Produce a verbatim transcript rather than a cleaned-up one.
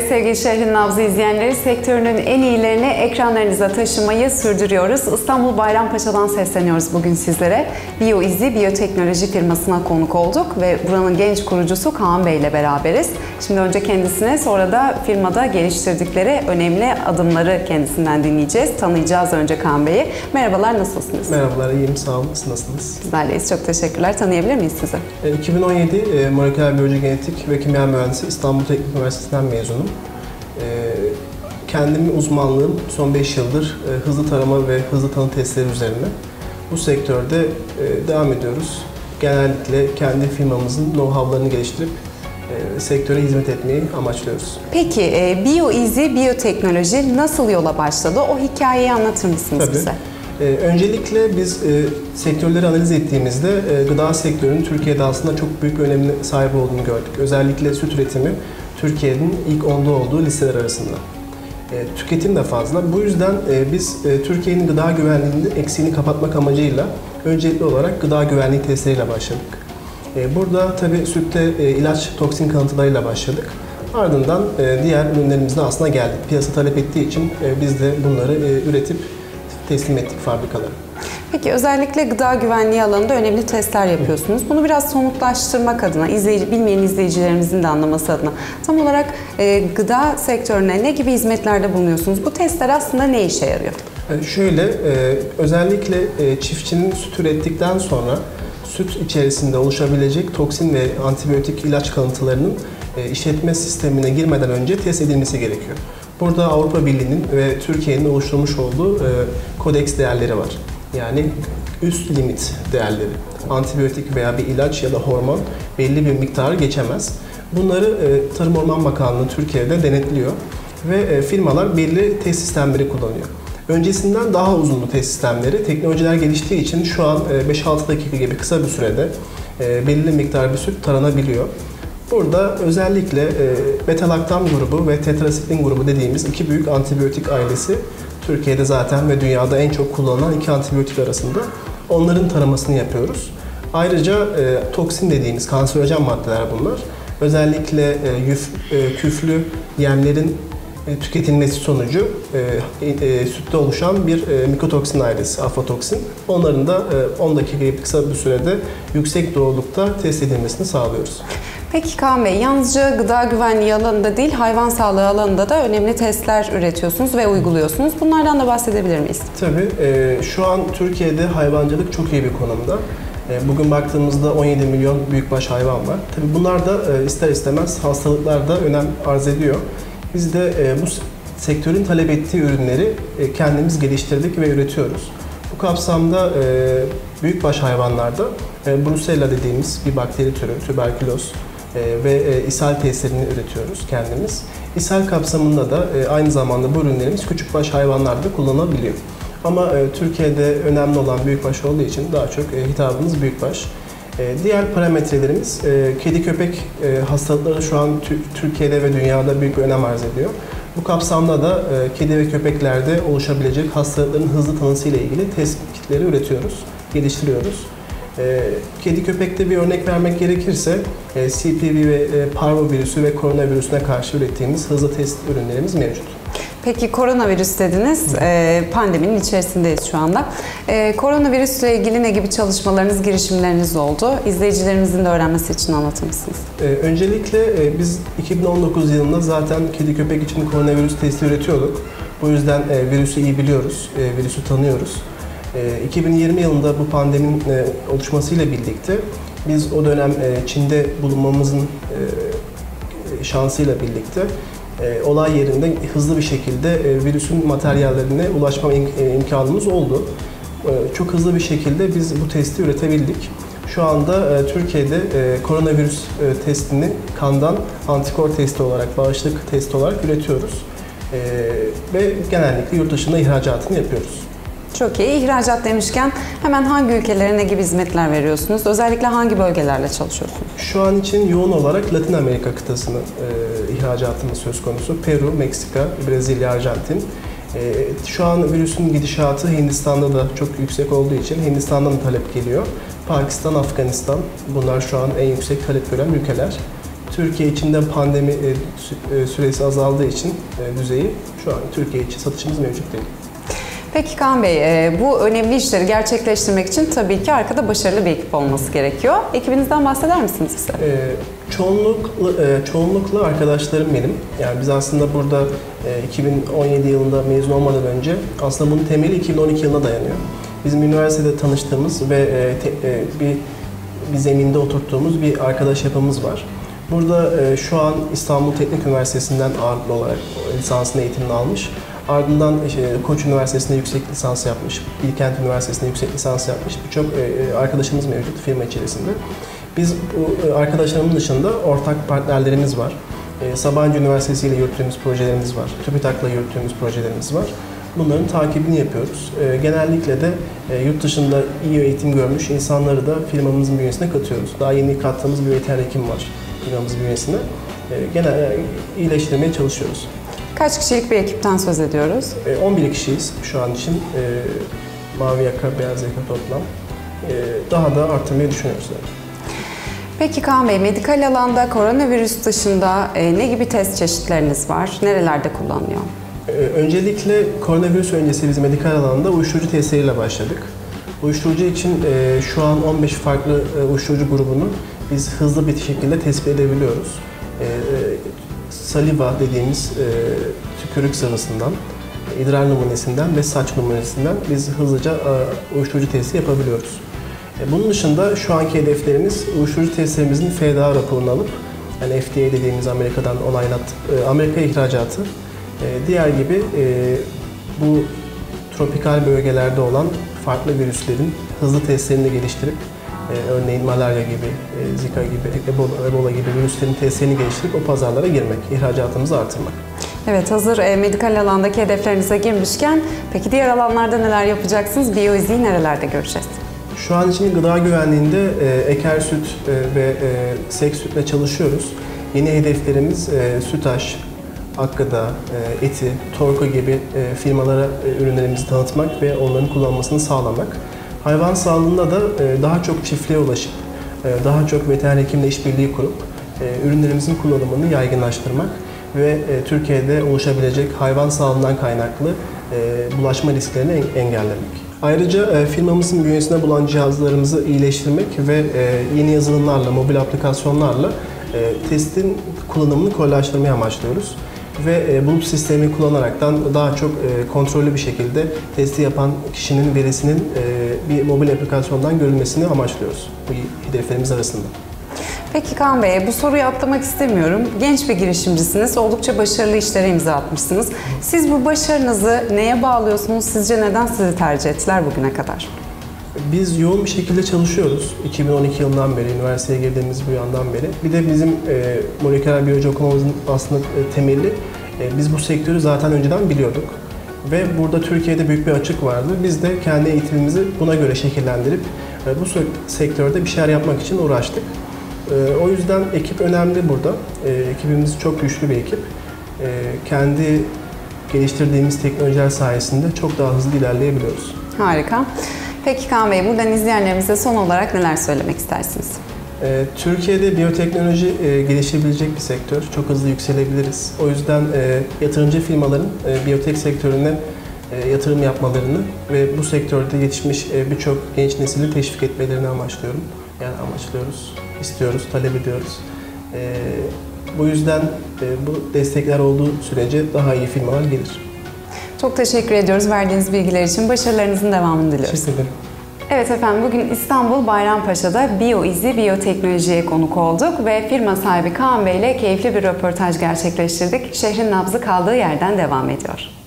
sevgili Şehrin Nabzı izleyenleri, sektörünün en iyilerini ekranlarınıza taşımayı sürdürüyoruz. İstanbul Bayrampaşa'dan sesleniyoruz bugün sizlere. BioEasy biyoteknoloji firmasına konuk olduk ve buranın genç kurucusu Kaan Bey ile beraberiz. Şimdi önce kendisine, sonra da firmada geliştirdikleri önemli adımları kendisinden dinleyeceğiz. Tanıyacağız önce Kaan Bey'i. Merhabalar, nasılsınız? Merhabalar, iyiyim, sağ olun. Siz nasılsınız? Bizlerleyiz, çok teşekkürler. Tanıyabilir miyiz sizi? iki bin on yedi moleküler biyoloji genetik ve kimya mühendisi, İstanbul Teknik Üniversitesi'nden mezunum. Kendimin uzmanlığım son beş yıldır hızlı tarama ve hızlı tanı testleri üzerine. Bu sektörde devam ediyoruz. Genellikle kendi firmamızın know-how'larını geliştirip sektöre hizmet etmeyi amaçlıyoruz. Peki, BioEasy biyoteknoloji nasıl yola başladı? O hikayeyi anlatır mısınız Tabii. bize? Ee, öncelikle biz e, sektörleri analiz ettiğimizde e, gıda sektörünün Türkiye'de aslında çok büyük bir önemine sahip olduğunu gördük. Özellikle süt üretimi Türkiye'nin ilk onda olduğu listeler arasında. E, tüketim de fazla. Bu yüzden e, biz e, Türkiye'nin gıda güvenliğinin eksiğini kapatmak amacıyla öncelikli olarak gıda güvenliği testleriyle başladık. E, burada tabii sütte e, ilaç toksin kanıtlarıyla başladık. Ardından e, diğer ürünlerimizle aslında geldik. Piyasa talep ettiği için e, biz de bunları e, üretip teslim ettik fabrikalara. Peki, özellikle gıda güvenliği alanında önemli testler yapıyorsunuz. Bunu biraz somutlaştırmak adına, izleyici, bilmeyen izleyicilerimizin de anlaması adına tam olarak e, gıda sektörüne ne gibi hizmetlerde bulunuyorsunuz? Bu testler aslında ne işe yarıyor? Yani şöyle, e, özellikle e, çiftçinin süt ürettikten sonra süt içerisinde oluşabilecek toksin ve antibiyotik ilaç kalıntılarının e, işletme sistemine girmeden önce test edilmesi gerekiyor. Burada Avrupa Birliği'nin ve Türkiye'nin oluşturmuş olduğu e, kodeks değerleri var. Yani üst limit değerleri. Antibiyotik veya bir ilaç ya da hormon belli bir miktarı geçemez. Bunları e, Tarım Orman Bakanlığı Türkiye'de denetliyor ve e, firmalar belli test sistemleri kullanıyor. Öncesinden daha uzun bu test sistemleri, teknolojiler geliştiği için şu an e, beş altı dakika gibi kısa bir sürede e, belirli miktar bir süt taranabiliyor. Burada özellikle e, beta-laktam grubu ve tetrasiklin grubu dediğimiz iki büyük antibiyotik ailesi Türkiye'de zaten ve dünyada en çok kullanılan iki antibiyotik arasında. Onların taramasını yapıyoruz. Ayrıca e, toksin dediğimiz kanserojen maddeler bunlar. Özellikle e, yüf, e, küflü yemlerin e, tüketilmesi sonucu e, e, sütte oluşan bir e, mikotoksin ailesi, aflatoksin. Onların da e, on dakika gibi kısa bir sürede yüksek doğrulukta test edilmesini sağlıyoruz. Peki Kaan Bey, yalnızca gıda güvenliği alanında değil, hayvan sağlığı alanında da önemli testler üretiyorsunuz ve uyguluyorsunuz. Bunlardan da bahsedebilir miyiz? Tabii. E, şu an Türkiye'de hayvancılık çok iyi bir konumda. E, bugün baktığımızda on yedi milyon büyükbaş hayvan var. Tabii bunlar da e, ister istemez hastalıklar da önem arz ediyor. Biz de e, bu sektörün talep ettiği ürünleri e, kendimiz geliştirdik ve üretiyoruz. Bu kapsamda e, büyükbaş hayvanlarda e, Brucella dediğimiz bir bakteri türü, tüberküloz e, ve e, ishal testlerini üretiyoruz kendimiz. İshal kapsamında da e, aynı zamanda bu ürünlerimiz küçükbaş hayvanlarda kullanılabiliyor. Ama e, Türkiye'de önemli olan büyükbaş olduğu için daha çok e, hitabımız büyükbaş. E, diğer parametrelerimiz e, kedi köpek e, hastalıkları şu an Türkiye'de ve dünyada büyük bir önem arz ediyor. Bu kapsamda da e, kedi ve köpeklerde oluşabilecek hastalıkların hızlı tanısı ile ilgili test kitleri üretiyoruz, geliştiriyoruz. E, kedi köpekte bir örnek vermek gerekirse e, C P V ve e, parvovirüsü ve koronavirüsüne karşı ürettiğimiz hızlı test ürünlerimiz mevcut. Peki, koronavirüs dediniz, e, pandeminin içerisindeyiz şu anda. E, koronavirüsle ilgili ne gibi çalışmalarınız, girişimleriniz oldu? İzleyicilerimizin de öğrenmesi için anlatır mısınız? E, öncelikle e, biz iki bin on dokuz yılında zaten kedi köpek için koronavirüs testi üretiyorduk. Bu yüzden e, virüsü iyi biliyoruz, e, virüsü tanıyoruz. E, iki bin yirmi yılında bu pandeminin e, oluşmasıyla birlikte biz o dönem e, Çin'de bulunmamızın e, şansıyla birlikte E, olay yerinde hızlı bir şekilde e, virüsün materyallerine ulaşma im e, imkanımız oldu. E, çok hızlı bir şekilde biz bu testi üretebildik. Şu anda e, Türkiye'de e, koronavirüs e, testini kandan antikor testi olarak, bağışıklık testi olarak üretiyoruz. E, ve genellikle yurt dışında ihracatını yapıyoruz. Çok iyi. İhracat demişken hemen hangi ülkelere ne gibi hizmetler veriyorsunuz? Özellikle hangi bölgelerle çalışıyorsunuz? Şu an için yoğun olarak Latin Amerika kıtasını e, ihracatımız söz konusu. Peru, Meksika, Brezilya, Arjantin. E, şu an virüsün gidişatı Hindistan'da da çok yüksek olduğu için Hindistan'dan talep geliyor. Pakistan, Afganistan, bunlar şu an en yüksek talep gören ülkeler. Türkiye içinde pandemi süresi azaldığı için düzeyi şu an Türkiye içi satışımız mevcut değil. Peki Kaan Bey, bu önemli işleri gerçekleştirmek için tabii ki arkada başarılı bir ekip olması gerekiyor. Ekibinizden bahseder misiniz bize? Ee, çoğunlukla, çoğunlukla arkadaşlarım benim. Yani biz aslında burada iki bin on yedi yılında mezun olmadan önce aslında bunun temeli iki bin on iki yılına dayanıyor. Bizim üniversitede tanıştığımız ve te, bir, bir zeminde oturttuğumuz bir arkadaş yapımız var. Burada şu an İstanbul Teknik Üniversitesi'nden ağırlıklı olarak lisansın eğitimini almış. Ardından işte, Koç Üniversitesi'nde yüksek lisans yapmış, Bilkent Üniversitesi'nde yüksek lisans yapmış birçok arkadaşımız mevcut firma içerisinde. Biz bu arkadaşlarımın dışında ortak partnerlerimiz var. Sabancı Üniversitesi ile yürüttüğümüz projelerimiz var, TÜBİTAK'la yürüttüğümüz projelerimiz var. Bunların takibini yapıyoruz. Genellikle de yurt dışında iyi eğitim görmüş insanları da firmamızın bünyesine katıyoruz. Daha yeni kattığımız bir veteriner hekim var firmamızın bünyesine. Genel iyileştirmeye çalışıyoruz. Kaç kişilik bir ekipten söz ediyoruz? on bir kişiyiz şu an için. Mavi yaka, beyaz yaka toplam. Daha da arttırmayı düşünüyoruz. Peki Kaan Bey, medikal alanda koronavirüs dışında ne gibi test çeşitleriniz var? Nerelerde kullanılıyor? Öncelikle koronavirüs öncesi biz medikal alanda uyuşturucu testleriyle başladık. Uyuşturucu için şu an on beş farklı uyuşturucu grubunu biz hızlı bir şekilde tespit edebiliyoruz. Saliva dediğimiz e, tükürük sıvısından, idrar numunesinden ve saç numunesinden biz hızlıca e, uyuşturucu testi yapabiliyoruz. E, bunun dışında şu anki hedeflerimiz uyuşturucu testlerimizin F D A raporunu alıp, yani F D A dediğimiz Amerika'dan onaylat, e, Amerika ihracatı, e, diğer gibi e, bu tropikal bölgelerde olan farklı virüslerin hızlı testlerini geliştirip, Ee, örneğin malarya gibi, e, zika gibi, ebola, ebola gibi virüslerin testlerini geliştirip o pazarlara girmek, ihracatımızı artırmak. Evet, hazır e, medikal alandaki hedeflerinize girmişken, peki diğer alanlarda neler yapacaksınız? Biyoizi'yi nerelerde göreceğiz? Şu an için gıda güvenliğinde e, eker süt e, ve e, sek sütle çalışıyoruz. Yeni hedeflerimiz e, Sütaş, Akgıda, e, Eti, Torko gibi e, firmalara e, ürünlerimizi tanıtmak ve onların kullanmasını sağlamak. Hayvan sağlığında da daha çok çiftliğe ulaşıp, daha çok veteriner hekimle işbirliği kurup ürünlerimizin kullanımını yaygınlaştırmak ve Türkiye'de oluşabilecek hayvan sağlığından kaynaklı bulaşma risklerini engellemek. Ayrıca firmamızın bünyesinde bulunan cihazlarımızı iyileştirmek ve yeni yazılımlarla, mobil aplikasyonlarla testin kullanımını kolaylaştırmayı amaçlıyoruz. Ve bulut sistemi kullanaraktan daha çok kontrollü bir şekilde testi yapan kişinin verisinin bir mobil aplikasyondan görülmesini amaçlıyoruz bu hedeflerimiz arasında. Peki Kaan Bey, bu soruyu atlamak istemiyorum. Genç bir girişimcisiniz, oldukça başarılı işlere imza atmışsınız. Siz bu başarınızı neye bağlıyorsunuz? Sizce neden sizi tercih ettiler bugüne kadar? Biz yoğun bir şekilde çalışıyoruz. iki bin on iki yılından beri, üniversiteye girdiğimiz bu yandan beri. Bir de bizim e, moleküler biyoloji okumamızın aslında e, temeli, e, biz bu sektörü zaten önceden biliyorduk. Ve burada Türkiye'de büyük bir açık vardı. Biz de kendi eğitimimizi buna göre şekillendirip e, bu sektörde bir şeyler yapmak için uğraştık. E, o yüzden ekip önemli burada. E, ekibimiz çok güçlü bir ekip. E, kendi geliştirdiğimiz teknolojiler sayesinde çok daha hızlı ilerleyebiliyoruz. Harika. Peki Kaan Bey, buradan izleyenlerimize son olarak neler söylemek istersiniz? Ee, Türkiye'de biyoteknoloji e, gelişebilecek bir sektör. Çok hızlı yükselebiliriz. O yüzden e, yatırımcı firmaların e, biyotek sektörüne e, yatırım yapmalarını ve bu sektörde yetişmiş e, birçok genç nesili teşvik etmelerini amaçlıyorum. Yani amaçlıyoruz, istiyoruz, talep ediyoruz. E, bu yüzden e, bu destekler olduğu sürece daha iyi firmalar gelir. Çok teşekkür ediyoruz verdiğiniz bilgiler için. Başarılarınızın devamını diliyoruz. Teşekkür ederim. Evet efendim, bugün İstanbul Bayrampaşa'da Biyoizi Biyoteknoloji'ye konuk olduk ve firma sahibi Kaan Bey ile keyifli bir röportaj gerçekleştirdik. Şehrin nabzı kaldığı yerden devam ediyor.